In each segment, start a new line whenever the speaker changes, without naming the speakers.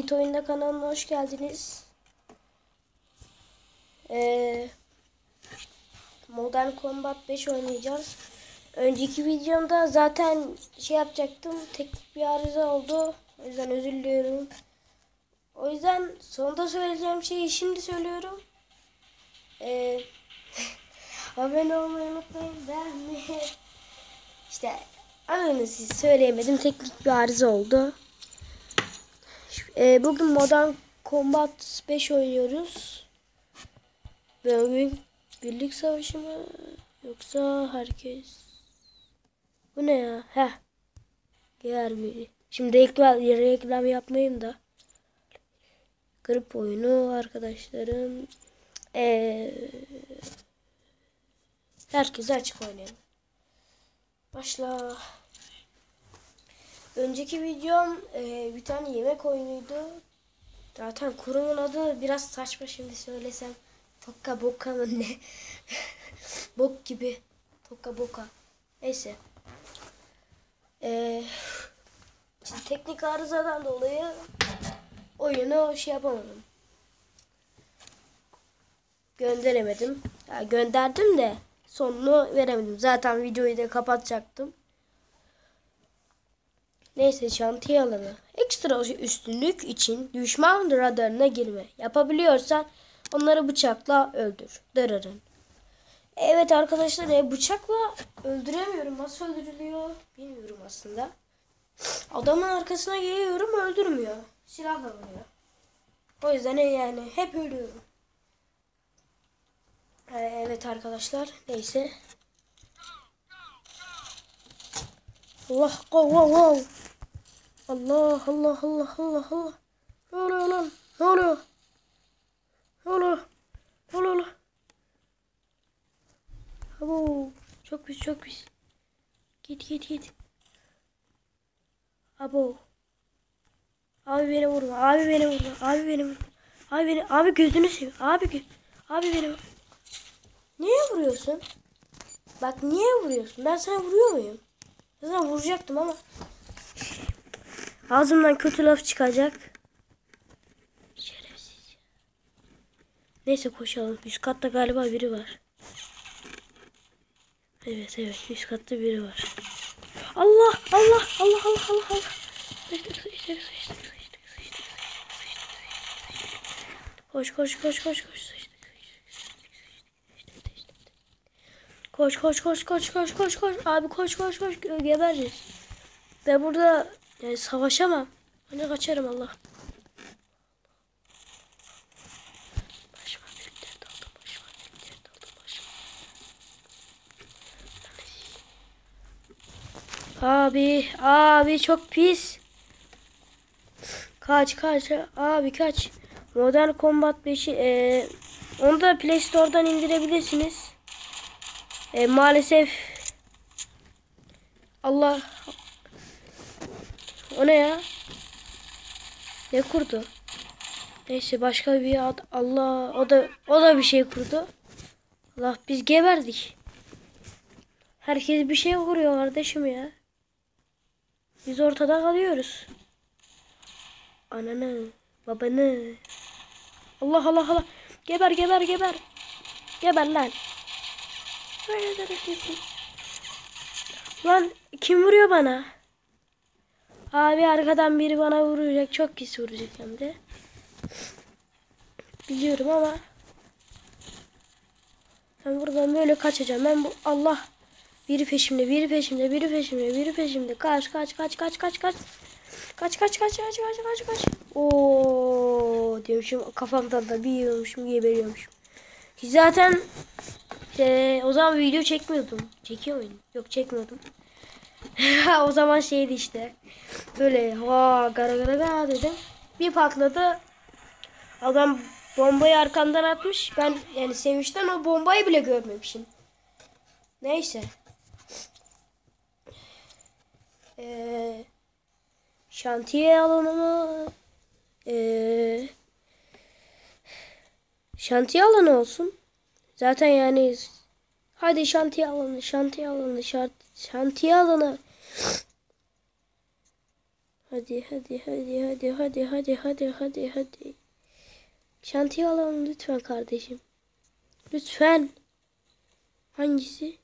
Yiğit Oyunda kanalına hoş geldiniz. Modern Combat 5 oynayacağız. Önceki videomda zaten şey yapacaktım. Teknik bir arıza oldu. O yüzden özür diliyorum. O yüzden sonunda söyleyeceğim şeyi şimdi söylüyorum. Abone olmayı unutmayın. Beğenmeyi. İşte adını siz söyleyemedim. Teknik bir arıza oldu. Bugün Modern Combat 5 oynuyoruz. Bugün birlik savaşı mı yoksa herkes? Bu ne ya? Heh. Diğer biri. Şimdi reklam yapmayayım da. Grip oyunu arkadaşlarım. Herkese açık oynayalım. Başla. Önceki videom bir tane yemek oyunuydu. Zaten kurumun adı biraz saçma şimdi söylesem. Tokka boka mı ne? Bok gibi. Tokka boka. Neyse. Şimdi teknik arızadan dolayı oyunu şey yapamadım. Gönderemedim. Ya gönderdim de sonunu veremedim. Zaten videoyu da kapatacaktım. Neyse, şantiye alanı. Ekstra üstünlük için düşman radarına girme. Yapabiliyorsan onları bıçakla öldür. Dırırın. Evet arkadaşlar, bıçakla öldüremiyorum. Nasıl öldürülüyor bilmiyorum aslında. Adamın arkasına geliyorum, öldürmüyor. Silahla vuruyor. O yüzden yani hep ölüyorum. Evet arkadaşlar, neyse. Allah Allah Allah Allah Allah Allah Allah. Ne oluyor lan? Ne oluyor? Ne oluyor? Ne oluyor? Abo, çok pis çok pis. Git. Abo. Abi beni vurma. Abi beni vurma. Abi beni vurma. Abi gözünü seveyim. Abi beni vurma. Niye vuruyorsun? Bak niye vuruyorsun? Ben sana vuruyor muyum? Zaten vuracaktım ama. Ağzımdan kötü laf çıkacak. Şerefsiz. Neyse koşalım. Üst katta galiba biri var. Evet üst katta biri var. Allah. Koş. Koş. Abi koş. Gebereceğiz. Ben burada yani savaşamam. Hani kaçarım Allah. Başıma büyükler daldı. Abi çok pis. Kaç. Abi kaç. Modern Combat 5'i onu da Play Store'dan indirebilirsiniz. Maalesef Allah, o ne ya? Ne kurdu? Neyse başka bir ad. Allah, o da bir şey kurdu. Allah, biz geberdik. Herkes bir şey kuruyor kardeşim ya. Biz ortada kalıyoruz. Ananı, babanı. Allah. Geber. Geber lan. Lan kim vuruyor bana? Abi arkadan biri bana vuracak. Çok pis vuracak hem de. Biliyorum ama ben buradan böyle kaçacağım. Ben bu Allah, biri peşimde. Kaç. Kaç. Oo diyormuşum, kafamdan da bir yiyormuşum, geberiyormuşum. Zaten o zaman video çekmiyordum. Çekiyor muydum? Yok, çekmiyordum. O zaman şeydi işte. Böyle gara dedim. Bir patladı. Adam bombayı arkamdan atmış. Ben yani sevinçten o bombayı bile görmemişim. Neyse. Şantiye alanı mı? Şantiye alanı olsun. Zaten yani hadi şantiye alanı. Hadi. Şantiye alalım lütfen kardeşim. Lütfen. Hangisi?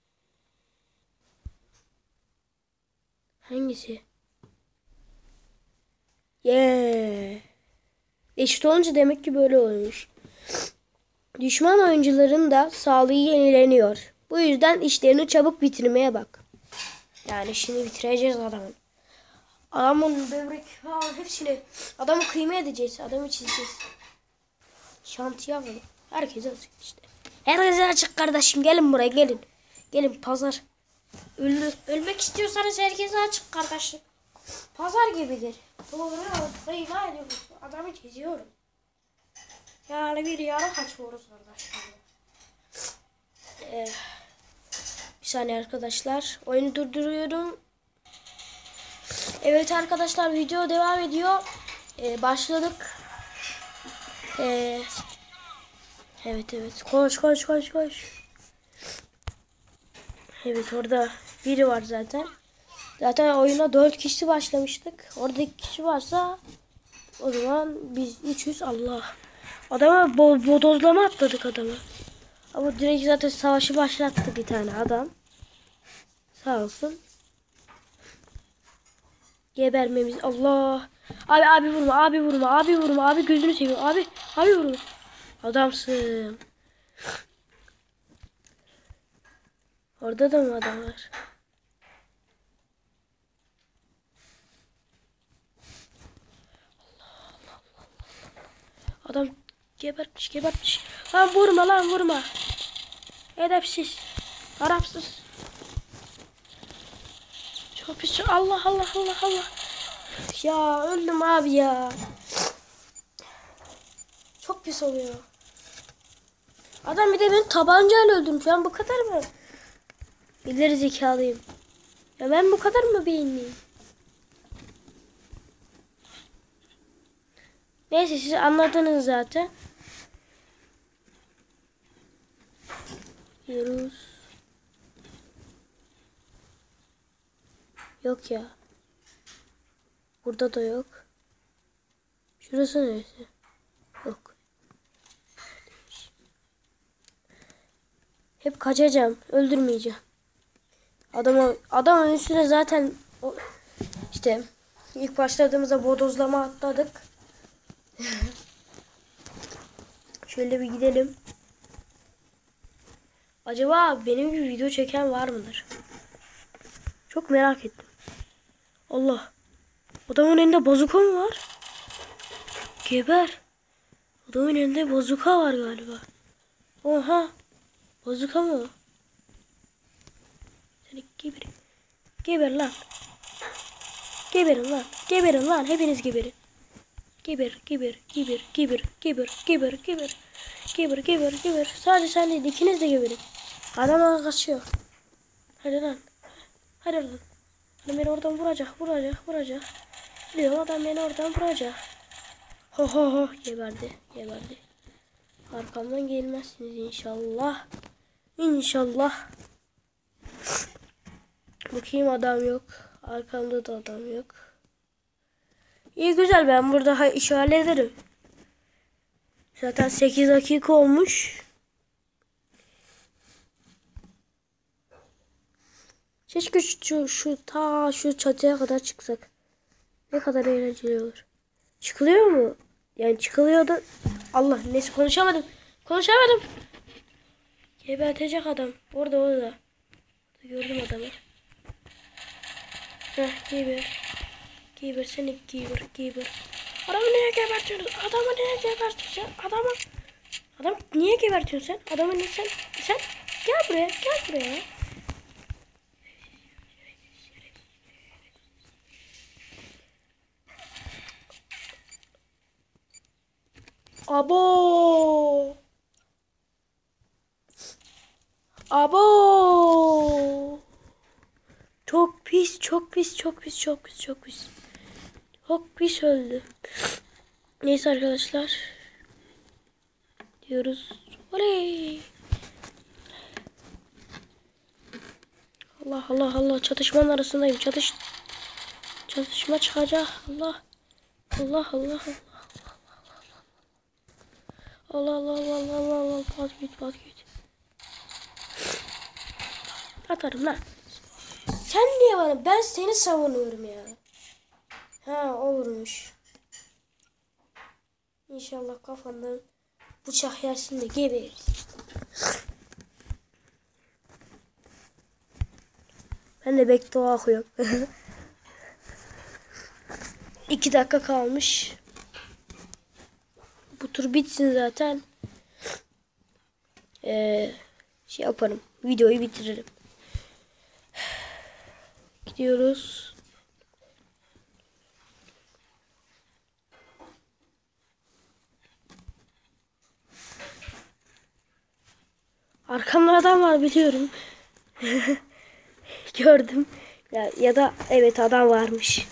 Yeah. Eşit olunca demek ki böyle olmuş. Düşman oyuncuların da sağlığı yenileniyor. Bu yüzden işlerini çabuk bitirmeye bak. Yani şimdi bitireceğiz adamın. Adamın böbrek falan hepsini adamı kıyma edeceğiz. Adamı çizeceğiz. Şantiye alalım. Herkese açık işte. Herkese açık kardeşim. Gelin buraya gelin. Gelin pazar. Ölmek istiyorsanız herkese açık kardeşim. Pazar gibidir. Doğru. Kıyma ediyoruz. Adamı çiziyorum. Yani bir yara kaçıyoruz arkadaşlar. Bir saniye arkadaşlar. Oyunu durduruyorum. Evet arkadaşlar video devam ediyor. Başladık. Evet. Koş. Evet orada biri var zaten. Zaten oyuna 4 kişi başlamıştık. Orada 2 kişi varsa o zaman biz 300 Allah. Adama bodozlama atladık adamı. Ama direkt zaten savaşı başlattı bir tane adam. Sağ olsun. Gebermemiz Allah. Abi vurma. Abi gözünü seveyim. Abi vurma. Adamsın. Orada da mı adam var? Adam gebertmiş. Lan vurma. Edepsiz. Arapsız. Çok pis. Allah. Ya öldüm abi ya. Çok pis oluyor. Adam bir de beni tabancayla öldürmüş. Ben bu kadar mı? İleri zekalıyım. Ya ben bu kadar mı beyinliyim? Neyse siz anladınız zaten. Diyoruz. Yok ya. Burada da yok. Şurası neresi? Yok. Hep kaçacağım. Öldürmeyeceğim. Adamın üstüne zaten işte ilk başladığımızda bodozlama atladık. Şöyle bir gidelim. Acaba benim gibi video çeken var mıdır? Çok merak ettim. Allah. Adamın elinde bazuka mı var? Geber. Adamın elinde bazuka var galiba. Oha. Bazuka mı o? Seni geber lan. Geberin lan. Hepiniz geberin. Geber. Sadece sen değil. İkiniz de geberin. Adam kaçıyor. Hadi lan. Adam beni oradan vuracak. Biliyorum adam beni oradan vuracak. Ho. Geberdi. Arkamdan gelmezsiniz İnşallah. Bakayım adam yok. Arkamda da adam yok. İyi güzel ben burada iş hallederim. Zaten 8 dakika olmuş. Keşke şu çatıya kadar çıksak. Ne kadar eğlenceli olur. Çıkılıyor mu? Yani çıkılıyor da. Allah neyse konuşamadım. Gebertecek adam. Orada. Gördüm adamı. Heh geber seni geber. Adamı niye gebertiyorsun? Adam niye gebertiyorsun sen? Adamı niye sen? Gel buraya. Abo. Çok pis öldü. Neyse arkadaşlar. Diyoruz. Oley. Allah. Çatışmanın arasındayım. Çatışma çıkacak. Allah. Allah Allah Allah. Allah Allah Allah Allah Allah Allah. Pat git pat git. Atarım lan. Sen niye bana? Ben seni savunuyorum ya. Ha o vurmuş. İnşallah kafandan bıçak yersin de gebeririz. Ben de beddua okuyorum. 2 dakika kalmış. Bu tur bitsin zaten. Şey yaparım. Videoyu bitiririm. Gidiyoruz. Arkamda adam var biliyorum. Gördüm. Ya da evet adam varmış.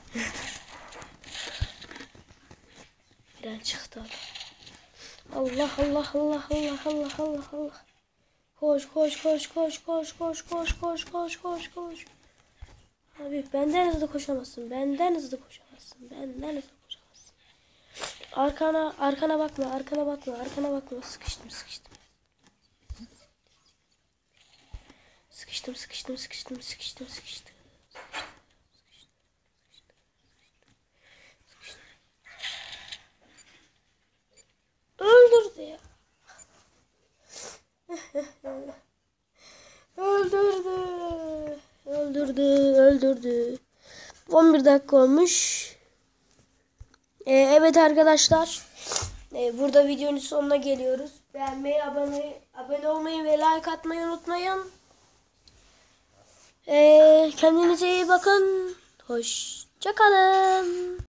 Birden çıktı adam. Allah Allah Allah Allah Allah Allah Allah. Koş koş koş koş koş koş koş koş koş koş koş. Abi benden hızlı koşamazsın. Benden hızlı koşamazsın. Benden hızlı koşamazsın. Arkana bakma. Arkana bakma. Arkana bakma. Sıkıştım. Sıkıştım. Öldürdü ya. Öldürdü. 11 dakika olmuş. Evet arkadaşlar. Burada videonun sonuna geliyoruz. Beğenmeyi, abone olmayı ve like atmayı unutmayın. Kendinize iyi bakın. Hoşça kalın.